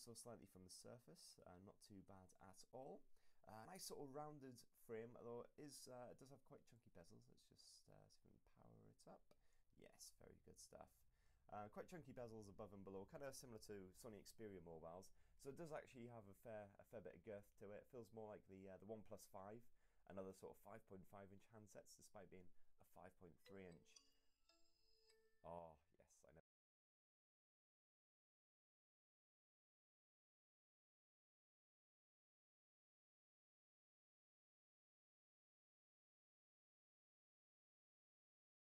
so slightly from the surface, not too bad at all. Nice sort of rounded frame, although it does have quite chunky bezels. Let's just see if we can power it up. Yes, very good stuff. Quite chunky bezels above and below, kind of similar to Sony Xperia mobiles. So it does actually have a fair bit of girth to it. It feels more like the OnePlus 5 and other sort of 5.5 inch handsets, despite being a 5.3 inch.